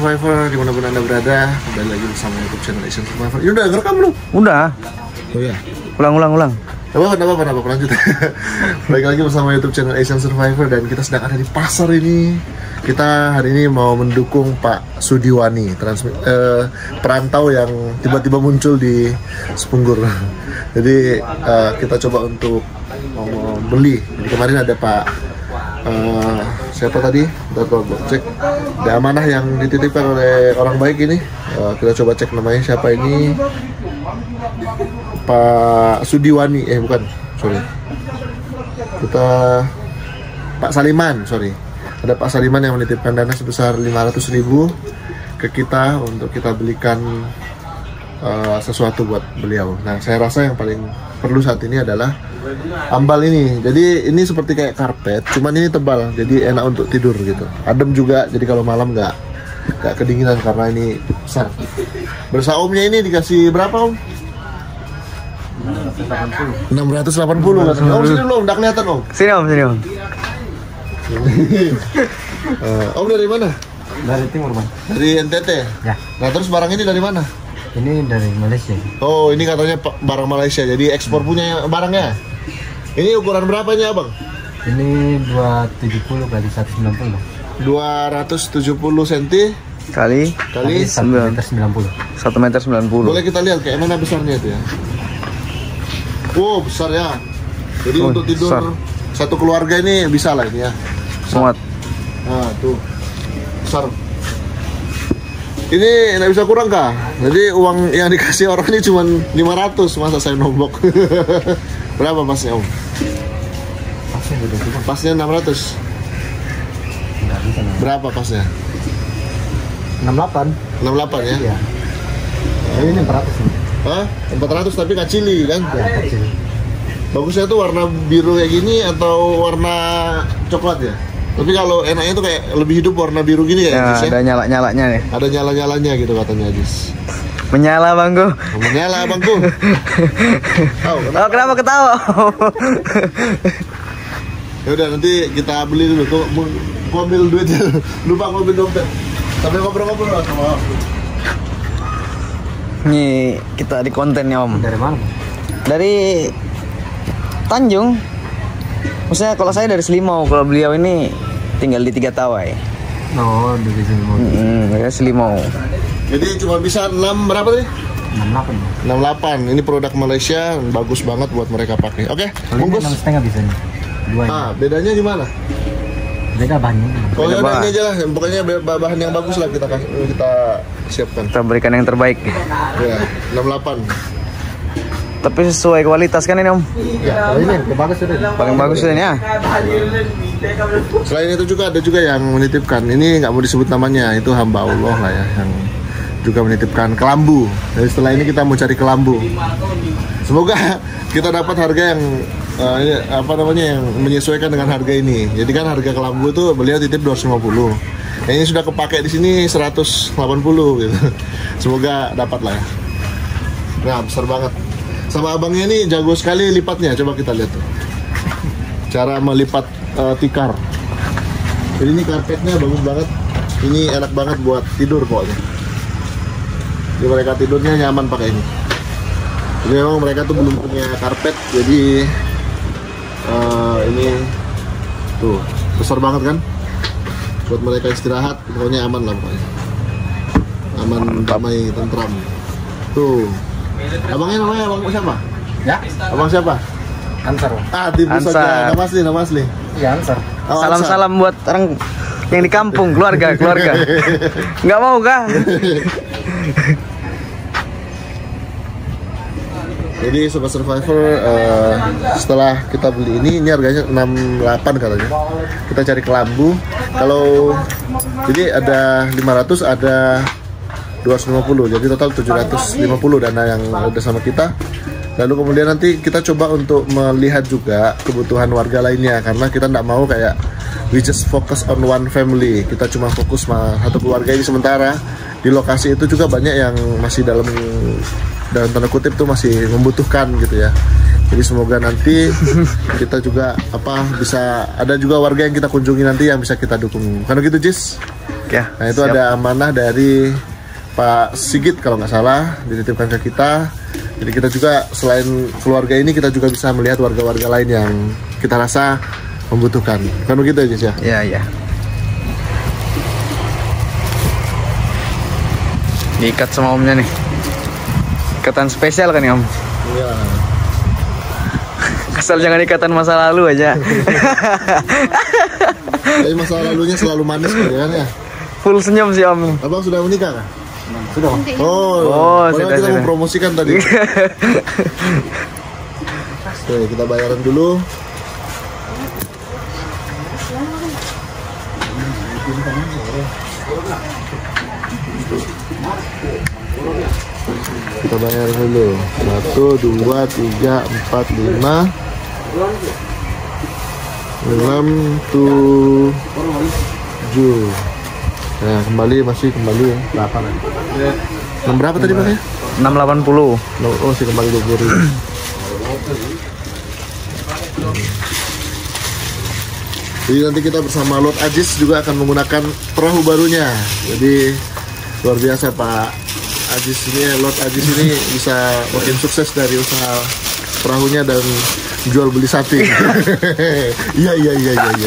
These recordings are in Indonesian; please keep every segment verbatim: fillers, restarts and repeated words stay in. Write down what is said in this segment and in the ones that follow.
Survivor dimanapun anda berada, kembali lagi bersama YouTube channel Asian Survivor. Ini udah ngerekam belum? Udah. Oh ya. Ulang ulang ulang. Apa apa apa apa lanjut. Balik lagi bersama YouTube channel Asian Survivor dan kita sedang ada di pasar ini. Kita hari ini mau mendukung Pak Sudiwani, transmi- eh, perantau yang tiba-tiba muncul di Sepunggur. Jadi eh, kita coba untuk mau beli. Jadi kemarin ada Pak Uh, siapa tadi? Kita coba cek. Ada amanah yang dititipkan oleh orang baik ini. Uh, kita coba cek namanya siapa ini. Pak Sudiwani, eh bukan, sorry. Kita Pak Saliman, sorry. Ada Pak Saliman yang menitipkan dana sebesar lima ratus ribu ke kita untuk kita belikan uh, sesuatu buat beliau. Nah, saya rasa yang paling perlu saat ini adalah ambal ini. Jadi ini seperti kayak karpet, cuman ini tebal, jadi enak untuk tidur gitu. Adem juga, jadi kalau malam nggak nggak kedinginan karena ini besar. Bersaumnya ini dikasih berapa om? enam ratus delapan puluh. Om sini dulu, nggak kelihatan om. Sini om, sini om. uh, om dari mana? Dari timur bang. Dari N T T. Ya. Nah terus barang ini dari mana? Ini dari Malaysia. Oh ini katanya barang Malaysia, jadi ekspor punya barangnya. Ini ukuran berapa ini abang? Ini dua ratus tujuh puluh kali seratus sembilan puluh. dua ratus tujuh puluh senti Kali kali satu meter sembilan puluh. satu meter sembilan puluh. Boleh kita lihat kayak mana besarnya itu ya. Wow besar ya. Jadi Oh, untuk tidur besar. satu keluarga ini bisa lah ini ya. Muat. Nah tuh besar. Ini nggak bisa kurang kah? Jadi uang yang dikasih orang ini cuma lima ratus, masa saya nombok. Berapa pasnya om? Pasnya udah cukup. Pasnya enam ratus. Nggak bisa. Nah. Berapa pasnya? enam puluh delapan. enam puluh delapan ya? Iya. Oh, ini empat ratus nih. Hah? empat ratus tapi nggak cili kan? Ya kecil. Bagusnya tuh warna biru kayak gini atau warna coklat ya? Tapi kalau enaknya tuh kayak lebih hidup warna biru gini ya, Ya, Jis, ya? ada nyala-nyalanya nih. Ada nyala-nyalanya gitu katanya Jis. Menyala bangku. Menyala abangku. Oh, Oh, kenapa ketawa? ya udah nanti kita beli dulu. Kok mau mau ambil duitnya? Lupa mau ambil dompet. Sampai ngobrol-ngobrol lah sama. Nih, kita di kontennya om. Dari mana? Bang? Dari Tanjung. Maksudnya kalau saya dari Selimau, kalau beliau ini tinggal di Tiga Tawai. Oh, dari sini mau. Hmm, saya Selimau. Jadi cuma bisa enam berapa tadi? enam puluh delapan. enam puluh delapan. Ini produk Malaysia, bagus banget buat mereka pakai. Oke, Kalau ini bungkus. enam setengah bisa nih. Dua. Ah, bedanya gimana? Beda bahannya. Kalau Beda ada bahan. ini aja lah, pokoknya ba- bahan yang bagus lah kita kasih- kita siapkan. Kita berikan yang terbaik. Ya, enam puluh delapan. Tapi sesuai kualitas kan ini om. Ya. Oh, ini yang bagus sudah. Paling bagus ini ya. Selain itu juga ada juga yang menitipkan. Ini nggak mau disebut namanya, itu hamba Allah lah ya yang juga menitipkan kelambu. Jadi setelah ini kita mau cari kelambu. Semoga kita dapat harga yang eh, ini, apa namanya yang menyesuaikan dengan harga ini. Jadi kan harga kelambu itu beliau titip dua ratus lima puluh. Yang ini sudah kepake di sini seratus delapan puluh gitu. Semoga dapat lah ya. Nah, besar banget. Sama abangnya ini jago sekali lipatnya. Coba kita lihat tuh. Cara melipat eh, tikar. Jadi ini karpetnya bagus banget. Ini enak banget buat tidur pokoknya. Jadi mereka tidurnya nyaman pakai ini. Jadi memang mereka tuh belum punya karpet, jadi uh, ini tuh besar banget kan. Buat mereka istirahat, pokoknya aman lah pokoknya. Aman, damai, tentram. Tuh. Abangnya namanya abang siapa? Ya. Abang siapa? Ansar. Bang. Ah, tipu Ansar. saja. Nama asli, nama asli. Iya Ansar. Oh, Ansar. Salam-salam buat orang yang di kampung, keluarga, keluarga. Nggak mau kah? Jadi Sobat Survivor, uh, setelah kita beli ini, ini harganya enam puluh delapan katanya. Kita cari kelambu. Kalau jadi ada lima ratus, ada dua ratus lima puluh. Jadi total tujuh ratus lima puluh dana yang ada sama kita. Lalu kemudian nanti kita coba untuk melihat juga kebutuhan warga lainnya, karena kita tidak mau kayak we just focus on one family. Kita cuma fokus sama satu keluarga ini sementara. Di lokasi itu juga banyak yang masih dalam dalam tanda kutip tuh masih membutuhkan gitu ya. Jadi semoga nanti kita juga apa bisa ada juga warga yang kita kunjungi nanti yang bisa kita dukung. Kan gitu Jis? Ya. Nah itu siap. ada amanah dari Pak Sigit kalau nggak salah dititipkan ke kita. Jadi kita juga selain keluarga ini kita juga bisa melihat warga-warga lain yang kita rasa membutuhkan. Kan begitu aja sih ya? Iya, iya. Diikat sama omnya nih. Ikatan spesial kan ya om? Iya. Asal jangan ikatan masa lalu aja. Jadi masa lalunya selalu manis kan ya? Full senyum sih om. Abang sudah menikah kan? Sudah. Oh, Oh, padahal sudah, kita sudah. mempromosikan tadi. Oke, kita bayaran dulu. Kita bayar dulu. Satu, dua, tiga, empat, lima, enam, tujuh. Nah, kembali masih kembali ya. Delapan. Enam berapa tadi Pak ya? enam delapan puluh. Oh, masih kembali dua puluh ribu. Jadi nanti kita bersama Lord Ajis juga akan menggunakan perahu barunya. Jadi luar biasa Pak Ajis ini, Lord Ajis ini bisa makin sukses dari usaha perahunya dan jual beli sapi. Iya iya iya iya iya.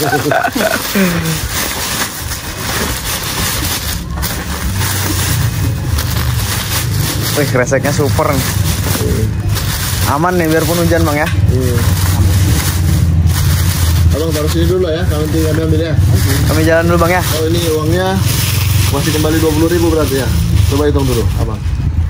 Wih, kreseknya super. Aman nih biarpun hujan bang ya. Iya. Abang taruh sini dulu ya, kalau nanti kami ambil ya. Kami jalan dulu bang ya. Oh ini uangnya masih kembali dua puluh ribu berarti ya. Coba hitung dulu, abang.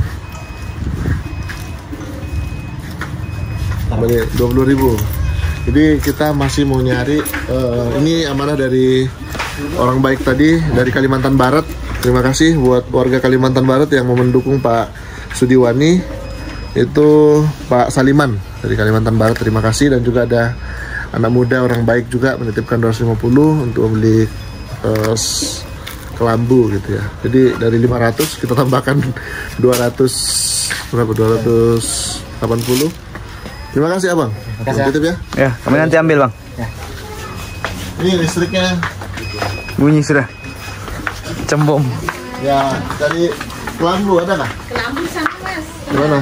Kembali dua puluh ribu. Jadi kita masih mau nyari. Uh, ini amanah dari orang baik tadi dari Kalimantan Barat. Terima kasih buat warga Kalimantan Barat yang mau mendukung Pak Sudiwani. Itu Pak Saliman dari Kalimantan Barat. Terima kasih, dan juga ada anak muda orang baik juga menitipkan dua ratus lima puluh untuk membeli uh, kelambu gitu ya. Jadi dari lima ratus kita tambahkan dua ratus berapa? dua ratus delapan puluh. Terima kasih abang. Terima kasih, Titip ya. Ya, kami nanti ambil bang. Ini listriknya. Bunyi sudah. Cembom. Ya, dari kelambu ada nggak? Kelambu sana mas. Gimana?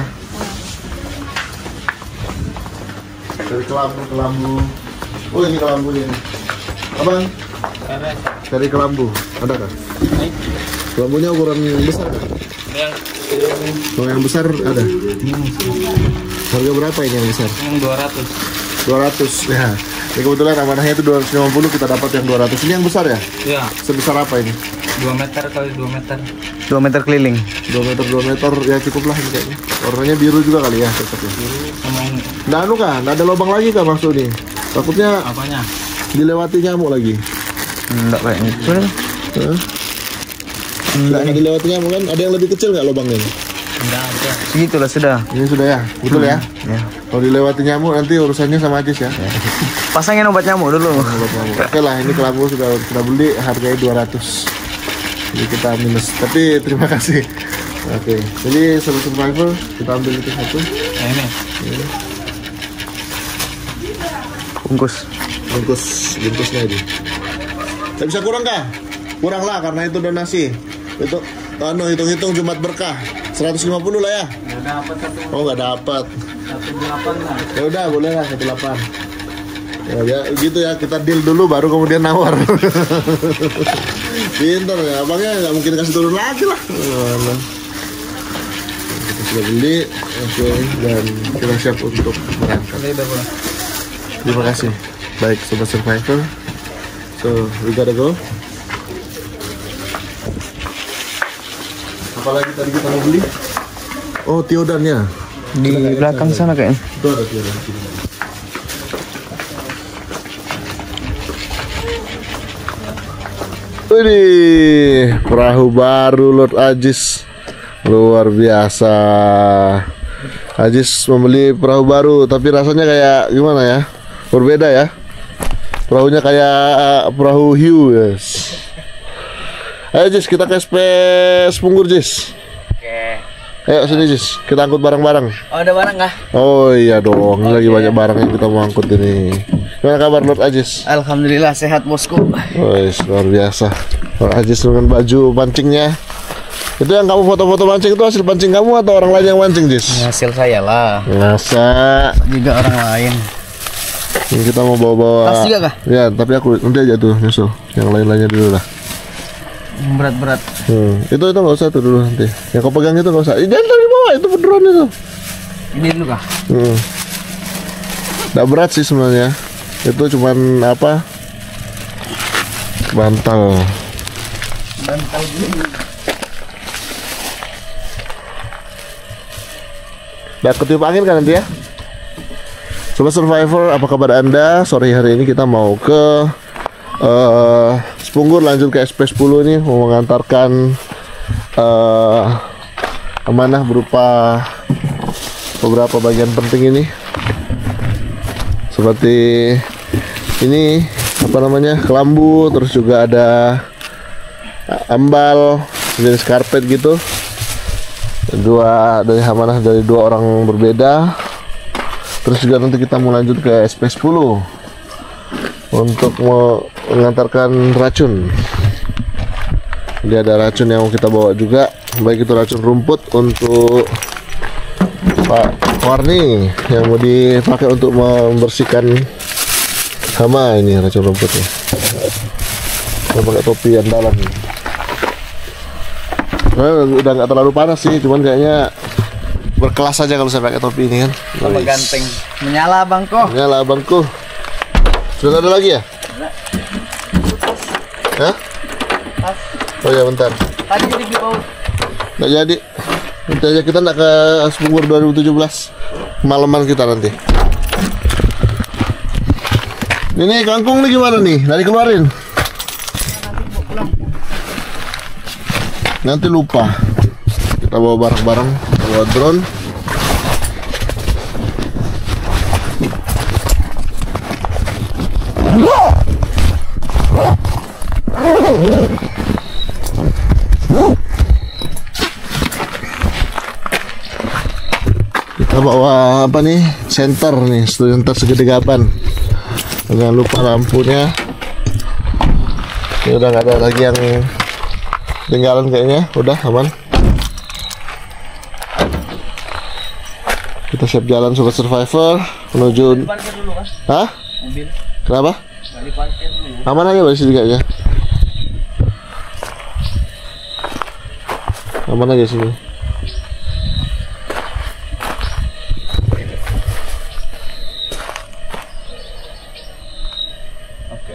Dari kelambu, kelambu. Oh ini kelambunya. Abang, dari kelambu ada nggak? Kelambunya ukuran yang besar kan? Yang yang besar ada. Harga berapa ini yang besar? Yang dua ratus. dua ratus ya. Ini kebetulan amanahnya itu dua ratus lima puluh, kita dapat yang dua ratus. Ini yang besar ya? Iya, Sebesar apa ini? dua meter kali dua meter. dua meter keliling. dua meter dua meter ya cukup lah ini kayaknya. Warnanya biru juga kali ya, cocok ya. Sama ini. Nah, anu kan, ada lubang lagi kan maksud nih? Takutnya Apanya? dilewati nyamuk lagi. Enggak kayaknya. Sudah. Hah? Nggak nggak dilewati nyamuk kan? Ada yang lebih kecil nggak lubangnya? Enggak ada. Segitulah sudah. Ini sudah ya, betul ya? Ya. Kalau dilewati nyamuk nanti urusannya sama Ajis ya. Pasangin obat nyamuk dulu. Obat nyamuk. Oke lah, ini kelambu sudah sudah beli, harganya dua ratus. Jadi kita minus, tapi terima kasih. Oke, jadi seluruh survivor kita ambil itu satu. Nah, ini. Bungkus. Bungkus, bungkusnya ini. Tidak bisa kurang kah? Kurang lah karena itu donasi. Itu, anu hitung-hitung Jumat berkah. seratus lima puluh lah ya. Nggak dapat satu Oh nggak dapat. satu delapan lah. Ya udah boleh lah satu delapan. Ya, ya gitu ya, kita deal dulu baru kemudian nawar. Pintar ya, abangnya nggak mungkin kasih turun lagi lah. Mana? Kita sudah beli, oke, dan kita siap untuk berangkat. Ini udah boleh. Terima kasih. Baik sobat survivor. So we gotta go. Apalagi tadi kita mau beli? Oh tiodannya. Di belakang sana kayaknya. Itu ada tiodan. Wih, perahu baru Lord Ajis, luar biasa. Ajis membeli perahu baru, tapi rasanya kayak gimana ya? Berbeda ya. Perahunya kayak uh, perahu hiu, yes. Ayo Jis, kita ke space Punggur Jis. Oke. Ayo sini Jis, kita angkut barang-barang. Oh, ada barang kah? Oh iya dong, ini lagi banyak barang yang kita mau angkut ini. Gimana kabar Lord Ajis? Alhamdulillah sehat bosku. Wih, luar biasa. Lord Ajis dengan baju pancingnya. Itu yang kamu foto-foto mancing itu hasil pancing kamu atau orang lain yang mancing, Jis? Hasil saya lah. Masa Juga orang lain. ini kita mau bawa-bawa. Tas juga kah? Ya, tapi aku nanti aja tuh nyusul. Yang lain-lainnya dulu lah. Berat-berat. Hmm, itu itu nggak usah tuh dulu nanti. Yang kau pegang itu nggak usah. Jangan dari bawah, itu beneran itu. Ini dulu kah? Hmm. Nggak berat sih sebenarnya. Itu cuman apa? Bantal. Bantal dulu. Udah ketiup angin kan nanti ya? Sobat Survivor, apa kabar Anda? Sore hari ini kita mau ke uh, Sepunggur, lanjut ke S P sepuluh nih, mau mengantarkan uh, amanah berupa beberapa bagian penting ini. Seperti ini, apa namanya, kelambu, terus juga ada ambal, jenis karpet gitu. Dua dari amanah dari dua orang berbeda. Terus juga nanti kita mau lanjut ke S P sepuluh untuk mengantarkan racun. Jadi ada racun yang mau kita bawa juga, baik itu racun rumput untuk Pak Warni yang mau dipakai untuk membersihkan hama. Ini racun rumputnya. Kita pakai topi yang dalam. Nah, udah nggak terlalu panas sih, cuman kayaknya berkelas aja kalau saya pakai topi ini kan. Sama ganteng. Menyala bangko. Menyala bangku. Sudah ada lagi ya? Hah? Oh ya bentar. Tadi jadi bau. Nggak jadi. Nanti aja kita nggak ke Sepunggur dua ribu tujuh belas. Malaman kita nanti. Ini kangkung nih gimana nih? Dari keluarin. Nanti lupa. Kita bawa barang-barang, bawa drone. Kita bawa apa nih? Center nih, center segede gaban. Jangan lupa lampunya. Ini udah nggak ada lagi yang tinggalan kayaknya, udah aman. Kita siap jalan Sobat Survivor menuju. Parkir dulu kan? Hah? Mobil. Kenapa? Nggak diparkir dulu. Aman aja di sini kayaknya. Aman aja sini. Oke.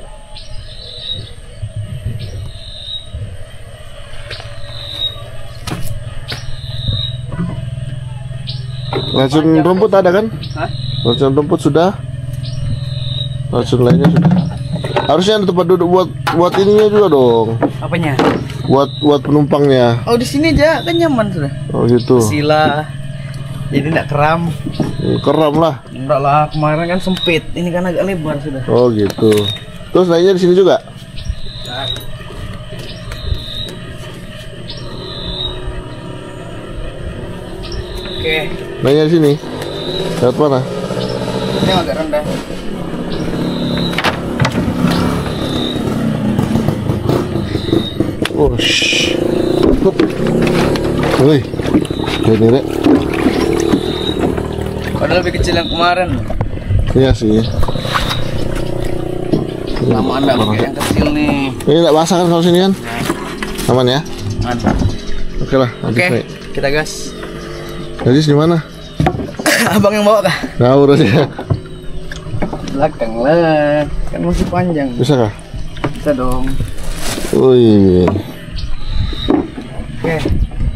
Racun rumput ada kan? Hah? Racun rumput sudah. Racun lainnya sudah. Harusnya ada tempat duduk buat buat ininya juga dong. Apanya? Buat buat penumpangnya. Oh di sini aja kan nyaman sudah. Oh gitu. Sila. Jadi tidak keram. Eh, Keram lah. Enggak lah, kemarin kan sempit. Ini kan agak lebar sudah. Oh gitu. Terus lainnya di sini juga. Oke. Lainnya di sini. Lewat mana? Ini agak rendah. Oh, shh. Hup. Woi. Ini Rek. Padahal lebih kecil yang kemarin. Iya sih. Lama anda pakai yang kecil nih. Ini enggak basah kan kalau sini kan? Aman ya? Mantap. Oke lah, nanti Oke, saya- kita gas. Jadi di mana? Abang yang bawa kah? Nah, urusnya. Belakang lah. Kan masih panjang. Bisa kah? Bisa dong. Wih. Oke.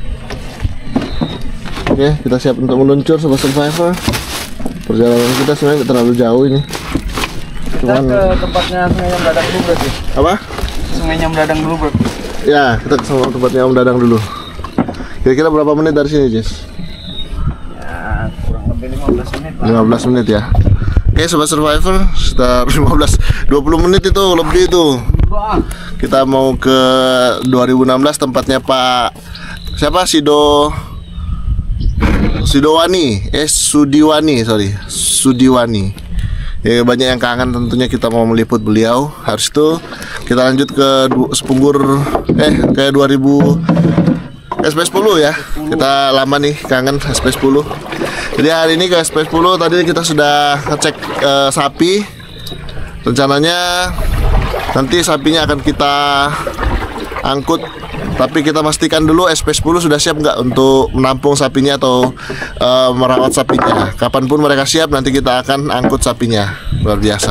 Oke, kita siap untuk meluncur Sobat Survivor. Perjalanan kita sebenarnya nggak terlalu jauh ini. Kita Cuman ke tempatnya Sungai Nyam Dadang dulu berarti. apa? Sungai Nyam Dadang dulu bro. Ya, kita ke sama tempatnya Om Dadang dulu. Kira-kira berapa menit dari sini, Jess? Ya, kurang lebih lima belas menit lah. lima belas menit ya. Oke, Sobat Survivor, sekitar lima belas dua puluh menit itu lebih itu. Wah. Kita mau ke dua ribu enam belas tempatnya Pak siapa? Sido Sidowani, eh Sudiwani, sorry, Sudiwani. Ya, banyak yang kangen tentunya kita mau meliput beliau. Harus itu kita lanjut ke du- Sepunggur eh ke dua ribu S P sepuluh ya. Kita lama nih kangen S P sepuluh. Jadi hari ini ke S P sepuluh tadi kita sudah ngecek eh, sapi. Rencananya nanti sapinya akan kita angkut, tapi kita pastikan dulu S P sepuluh sudah siap nggak untuk menampung sapinya atau uh, merawat sapinya. Kapanpun mereka siap, nanti kita akan angkut sapinya. Luar biasa.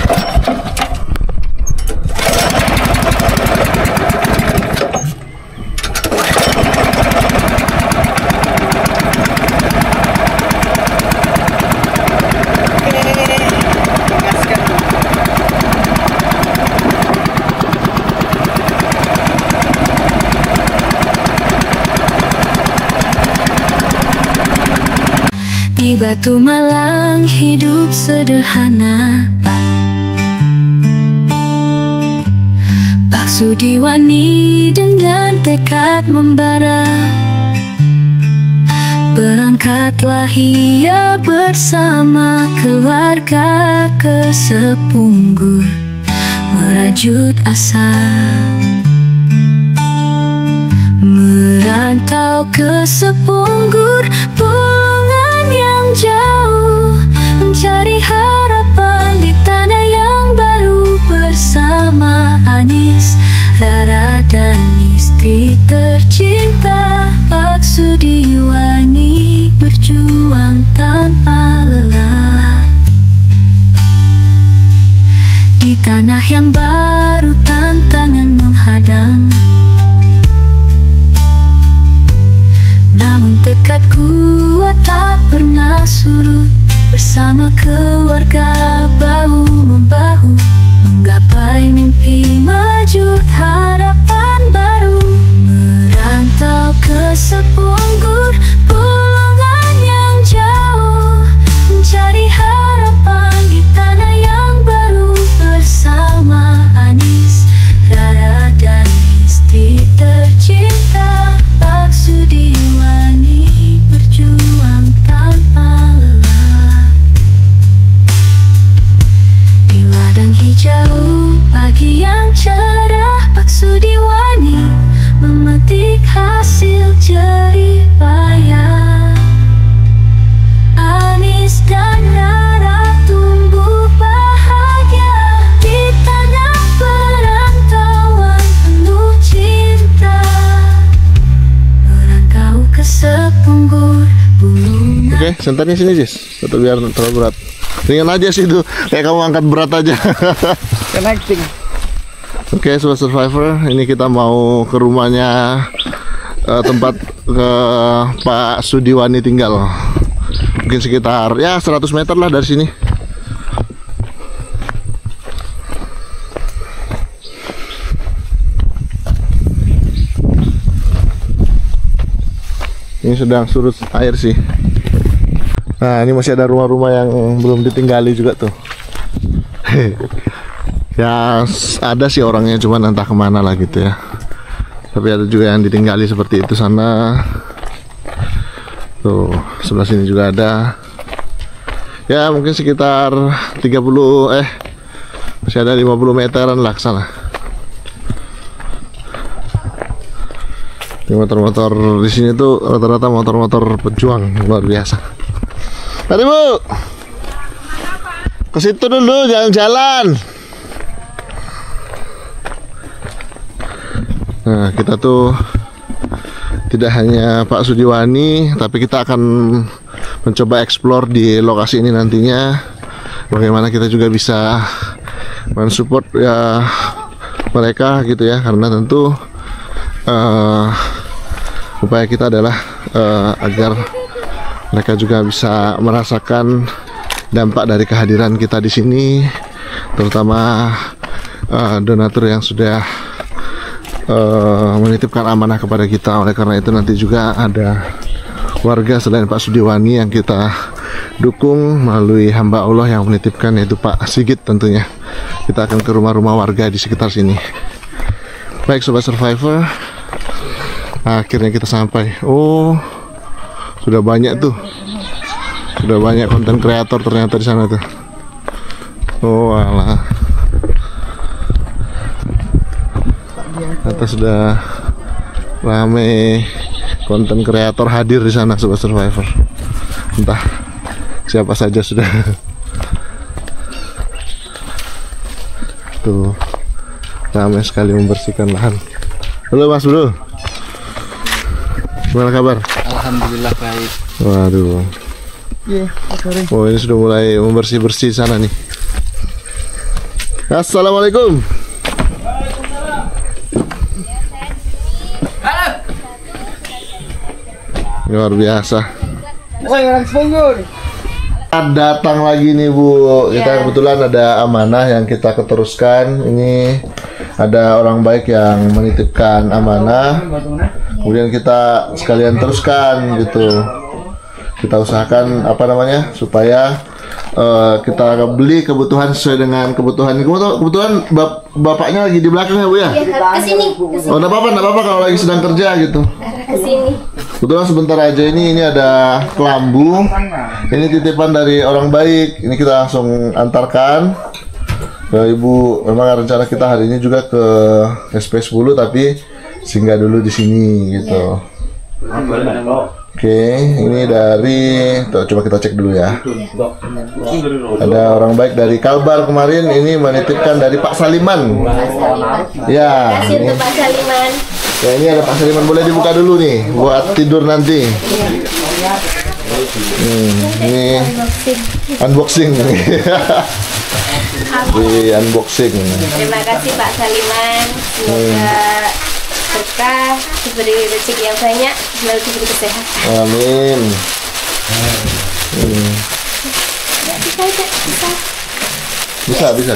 Di Batu Malang hidup sederhana, Pak Sudiwani dengan tekad membara. Berangkatlah ia bersama keluarga ke Sepunggur merajut asa. Merantau ke Sepunggur yang jauh, mencari harapan di tanah yang baru. Bersama Anis, Rara dan istri tercinta Pak Sudiwani berjuang tanpa lelah. Di tanah yang baru tantangan menghadang, namun tekad kuat tak pernah surut. Bersama keluarga bahu-membahu menggapai mimpi maju harapan baru. Merantau ke Sepunggur, pulangan yang jauh, mencari harapan di tanah yang baru. Bersama Anis, Rara dan istri tercinta Pak Sudiwani berjuang tanpa lelah. Di ladang hijau pagi yang cerah, Pak Sudiwani memetik hasil jerih payah. Anis dan Rara tumbuh bahagia di tanah perantauan penuh cinta. Merantau ke Sepunggur. Oke, sentarnya sini Jis, atau biar terlalu berat. Ringan aja sih itu, kayak kamu angkat berat aja. Connecting. Oke, Sobat Survivor, ini kita mau ke rumahnya eh, tempat ke Pak Sudiwani tinggal. Mungkin sekitar ya seratus meter lah dari sini. Ini sedang surut air sih. Nah, ini masih ada rumah-rumah yang belum ditinggali juga tuh. Ya ada sih orangnya, cuman entah kemana lah gitu ya. Tapi ada juga yang ditinggali seperti itu sana. Tuh sebelah sini juga ada. Ya mungkin sekitar tiga puluh eh masih ada lima puluh meteran lah kesana. Motor-motor di sini tuh rata-rata motor-motor pejuang luar biasa. Mari Bu, ke situ dulu, jalan-jalan. Nah, kita tuh tidak hanya Pak Sudiwani, tapi kita akan mencoba explore di lokasi ini nantinya. Bagaimana kita juga bisa mensupport ya mereka gitu ya, karena tentu uh, upaya kita adalah uh, agar mereka juga bisa merasakan dampak dari kehadiran kita di sini, terutama uh, donatur yang sudah uh, menitipkan amanah kepada kita. Oleh karena itu nanti juga ada warga selain Pak Sudiwani yang kita dukung melalui hamba Allah yang menitipkan, yaitu Pak Sigit tentunya. Kita akan ke rumah-rumah warga di sekitar sini. Baik Sobat Survivor, akhirnya kita sampai. Oh, sudah banyak tuh, sudah banyak konten kreator ternyata di sana tuh. Oh alah. Atas sudah rame konten kreator hadir di sana Sobat Survivor. Entah siapa saja sudah. Tuh ramai sekali membersihkan lahan. Halo Mas Bro, gimana kabar? Alhamdulillah baik. Waduh. Oh ini sudah mulai membersih-bersih sana nih. Assalamualaikum. Luar biasa. Datang lagi nih Bu. Kita kebetulan ada amanah yang kita keteruskan. Ini ada orang baik yang menitipkan amanah. Kemudian kita sekalian teruskan gitu. Kita usahakan apa namanya supaya uh, kita beli kebutuhan sesuai dengan kebutuhan. Kebetulan, kebetulan bap bapaknya lagi di belakang ya Bu ya? Iya, kesini. Oh, enggak apa-apa, enggak apa-apa kalau lagi sedang kerja gitu. Kesini. Kebetulan sebentar aja ini ini ada kelambu. Ini titipan dari orang baik. Ini kita langsung antarkan ke Ibu. Memang rencana kita hari ini juga ke S P sepuluh tapi singgah dulu di sini gitu. Oke, ini dari tuh, coba kita cek dulu ya. Ada orang baik dari Kalbar kemarin, ini menitipkan dari Pak Saliman. Ya, Kasih ini, untuk Pak Saliman. ya ini ada Pak Saliman, boleh dibuka dulu nih buat tidur nanti. Hmm, ini unboxing. Di unboxing. Terima kasih Pak Saliman. Semoga berkah, diberi rezeki yang banyak, selalu diberi kesehatan. Amin. Hmm. Bisa, bisa, bisa. Bisa, bisa.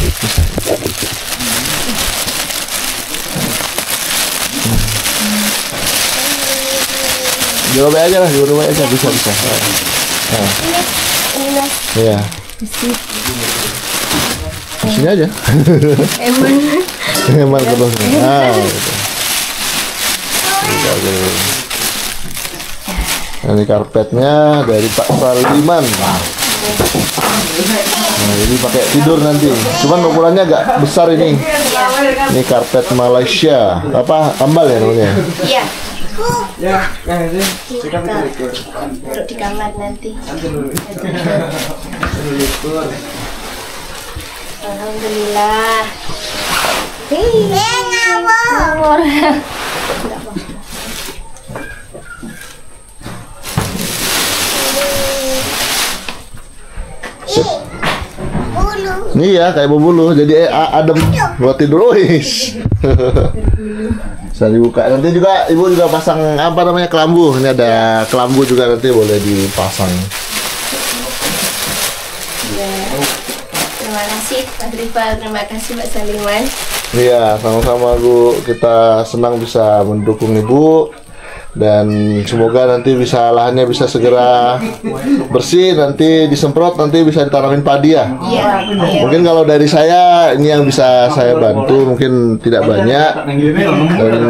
Di rumah aja lah, di rumah aja bisa bisa. Nah. Ini mas, Iya. Di sini aja. emang. Emang ke bawah. Nah, gitu. Oke. Ini karpetnya dari Pak Saliman. Nah, ini pakai tidur nanti. Cuman ukurannya agak besar ini. Ini karpet Malaysia. Apa ambal ya namanya? Iya. Untuk di kamar nanti. Alhamdulillah. Hei, ngawur. Ini ya kayak bubulu, jadi eh, adem buat tidur, wis. Bisa dibuka. Nanti juga ibu juga pasang apa namanya kelambu. Ini ada kelambu juga nanti boleh dipasang. Ya. Terima kasih Pak Rival, terima kasih Pak Saliman. Iya, sama-sama Bu. Kita senang bisa mendukung ibu. Dan semoga nanti bisa lahannya bisa segera bersih, nanti disemprot, nanti bisa ditanamin padi ya. Iya. Mungkin kalau dari saya ini yang bisa saya bantu mungkin tidak banyak. Dan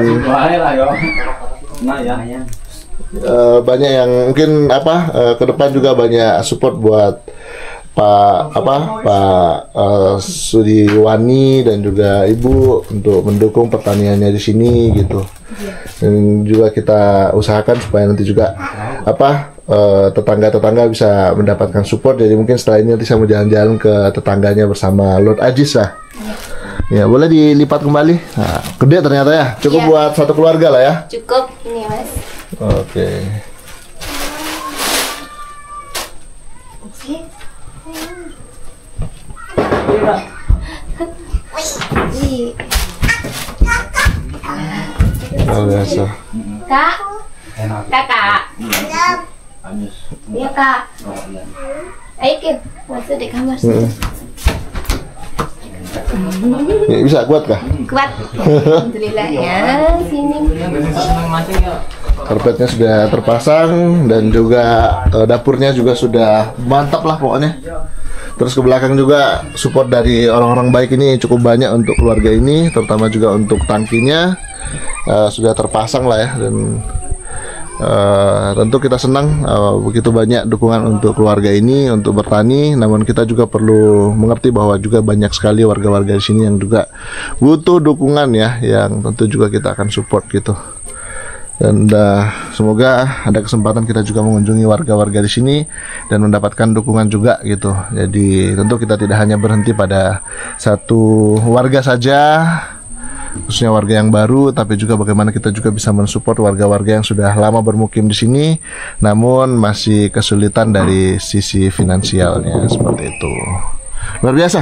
uh, banyak yang mungkin apa uh, ke depan juga banyak support buat Pak apa Pak uh, Sudiwani dan juga Ibu untuk mendukung pertaniannya di sini gitu. Dan juga kita usahakan supaya nanti juga apa uh, tetangga-tetangga bisa mendapatkan support. Jadi mungkin setelah ini nanti saya mau jalan-jalan ke tetangganya bersama Lord Ajis lah. Ya boleh dilipat kembali. Nah, gede ternyata ya. Cukup Ya. buat satu keluarga lah ya. Cukup ini Mas. Oke. Ih. Luar biasa. Kak. Kakak. Iya Kak. Ayo Kim, masuk di kamar. Mm-mm. Ya, bisa kuat kah? Kuat. Alhamdulillah ya. Sini. Karpetnya sudah terpasang dan juga eh, dapurnya juga sudah mantap lah pokoknya. Terus ke belakang juga support dari orang-orang baik ini cukup banyak untuk keluarga ini, terutama juga untuk tangkinya uh, sudah terpasang lah ya. Dan Uh, tentu kita senang uh, begitu banyak dukungan untuk keluarga ini untuk bertani, namun kita juga perlu mengerti bahwa juga banyak sekali warga-warga di sini yang juga butuh dukungan ya, yang tentu juga kita akan support gitu. Dan uh, semoga ada kesempatan kita juga mengunjungi warga-warga di sini dan mendapatkan dukungan juga gitu. Jadi tentu kita tidak hanya berhenti pada satu warga saja, khususnya warga yang baru, tapi juga bagaimana kita juga bisa mensupport warga-warga yang sudah lama bermukim di sini, namun masih kesulitan dari sisi finansialnya seperti itu. Luar biasa.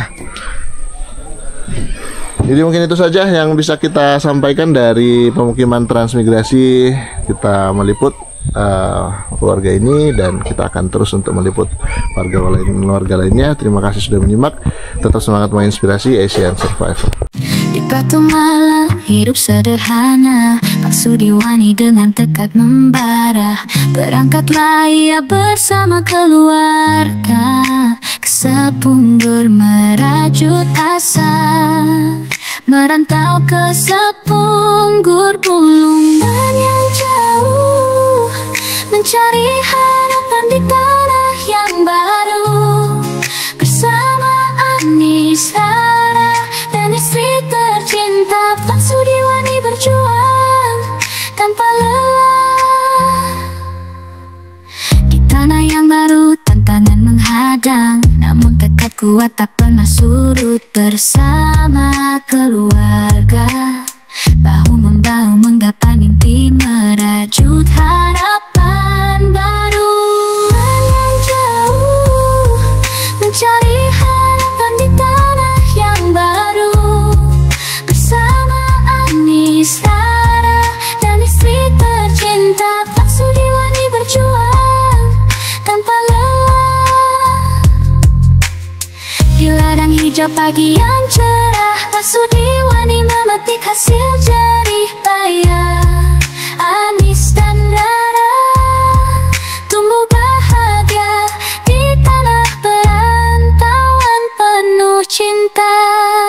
Jadi mungkin itu saja yang bisa kita sampaikan dari pemukiman transmigrasi. Kita meliput uh, keluarga ini dan kita akan terus untuk meliput warga lain warga lainnya. Terima kasih sudah menyimak. Tetap semangat menginspirasi Asian Survivor. Di Batu Malang hidup sederhana, Pak Sudiwani dengan tekad membara. Berangkatlah ia bersama keluarga ke Sepunggur merajut asa. Merantau ke Sepunggur Bulungan yang jauh, mencari harapan di tanah yang baru. Bersama Anis, Sarah dan istri tercinta, Pak Sudiwani berjuang tanpa lelah. Di tanah yang baru tantangan menghadang, namun tekad kuat tak pernah surut. Bersama keluarga, bahu membahu menggapai mimpi, merajut harapan baru. Yang jauh, mencari harapan di tanah yang baru. Bersama Anis, Sarah dan istri tercinta, Pak Sudiwani berjuang tanpa lelah. Di ladang hijau pagi yang cerah, Pak Sudiwani memetik hasil jerih payah. Anis dan Rara tumbuh bahagia di tanah perantauan penuh cinta.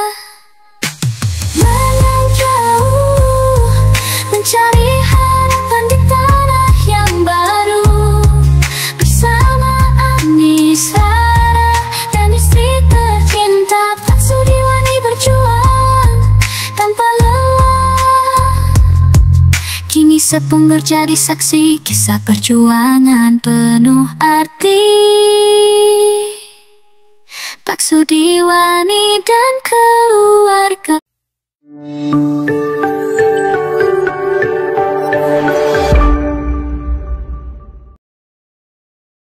Malang jauh, mencari harapan di tanah yang baru. Bersama Anis, Sarah dan istri tercinta, Pak Sudiwani berjuang tanpa lelah. Kini Sepunggur jadi saksi kisah perjuangan penuh arti. Pak Sudiwani dan keluarga.